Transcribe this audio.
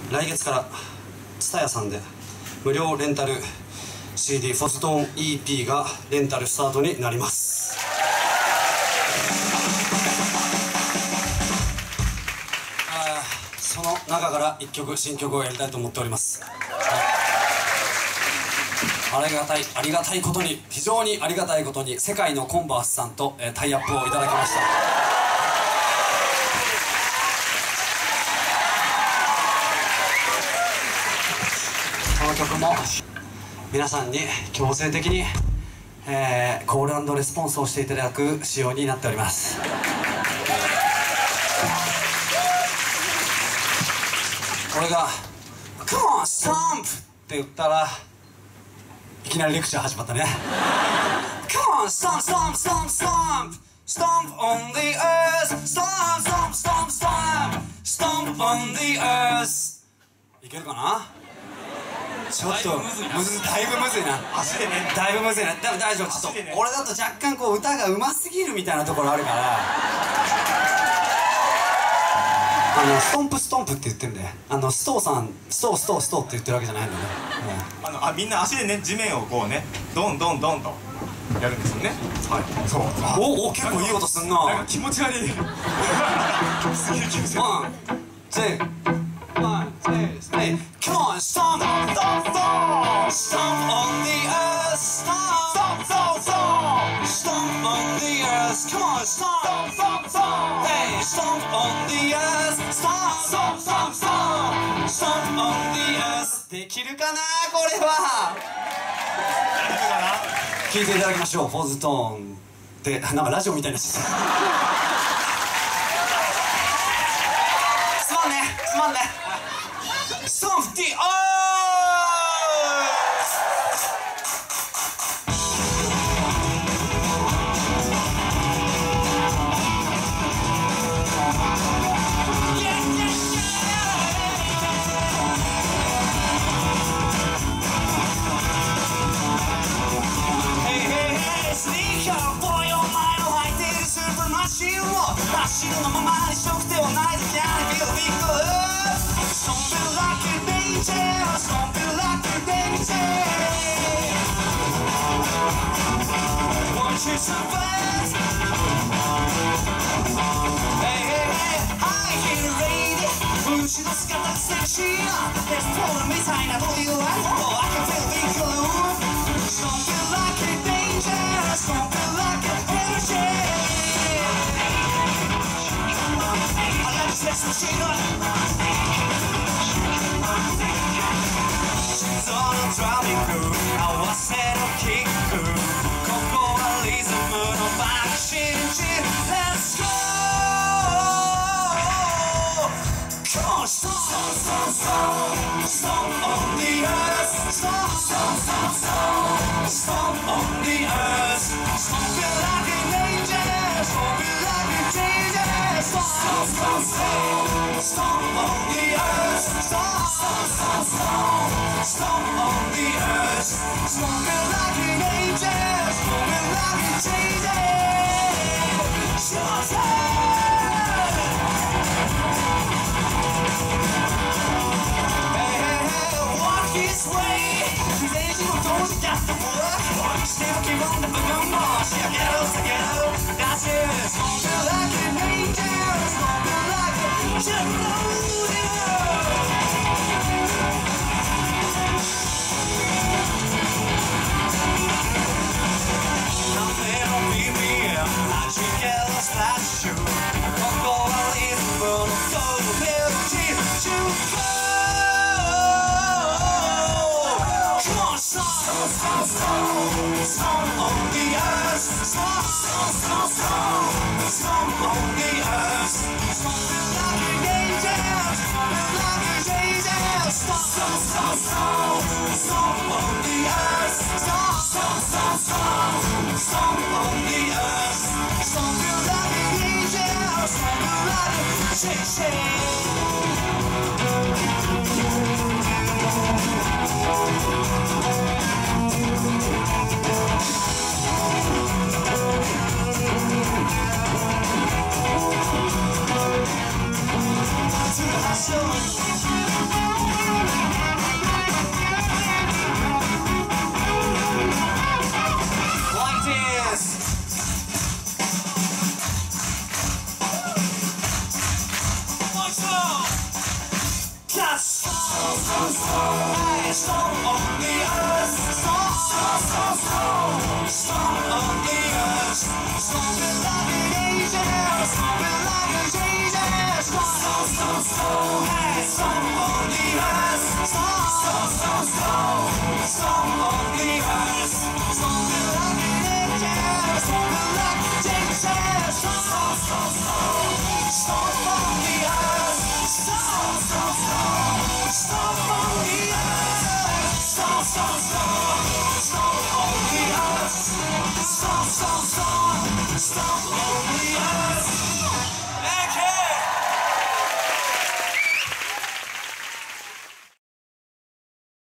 来月から TSUTAYA さんで無料レンタル CD フォストーン EP がレンタルスタートになります。その中から1曲新曲をやりたいと思っております。ありがたいことに、非常にありがたいことに、世界のコンバースさんとタイアップをいただきました。この曲も皆さんに強制的に、コール&レスポンスをしていただく仕様になっております。俺が「Come on stomp!」って言ったらいきなりレクチャー始まったね。Come on stomp stomp stomp stomp stomp on the earth stomp stomp stomp stomp stomp on the earth。 いけるかな。ちょっとだいぶむずいな。足でね、だいぶむずいな。でも大丈夫。ちょっと俺だと若干こう歌がうますぎるみたいなところあるから、ストンプストンプって言ってるんで、ストーさんストーって言ってるわけじゃないんだね。 みんな足でね、地面をこうね、ドンドンドンとやるんですよね。はい、そう。 お、結構いい音すんな。 なんか気持ち悪い。すげえ気持ち悪い。 ワン、ツー、スリー。Come on, stomp, stomp, stomp, stomp on the earth, stomp, stomp, stomp, stomp on the earth. Come on, stomp, stomp, stomp, hey, stomp on the earth, stomp, stomp, stomp, stomp on the earth。 できるかなこれは。聞いていただきましょう。フォーズトーンってなんかラジオみたいな。すまんね。Stomp the earth。走るのままにしとく手はないじゃん。Feel big love。Don't feel like a danger. Don't feel like a danger. Want you survive? Hey hey hey, high heel lady。後ろ姿セクシーなデスポールみたいなボディーライフ。Oh, I can feel big love。Don't feel like a danger. Don't feel like a energy。心臓のドラミング合わせのキック、ここはリズムの爆心地。 Let's go Come on stomp stomp stomp stomp on the earth stomp stomp stomp stomp stomp on the earth stomp it like an angel stomp it like a danger stomp stomp stomp stomp on the earth stomp stomp stomp stomp stomp on the earth stomp it like an angel stomp it like a danger stomp this way 그대지 못하지 just work still keep on the bummer 시작해요 That's it Something like an angel Something like a gentleman Nothing will be me I should get a splash you Don't go a little but go melody to go Stomp, stomp on the earth. Stomp, stomp, stomp, stomp, stomp on the earth. Stomp it like an angel. Stomp it like an angel. Stomp, stomp, stomp, stomp, stomp on the earth. Stomp, stomp, stomp, stomp, stomp on the earth. Stomp it like an angel. Stomp it like a shake, shake. To the hustle Just stomp on the earth. Stomp on the earth. Stomp it like an angel. Stomp it like a angel. Stomp.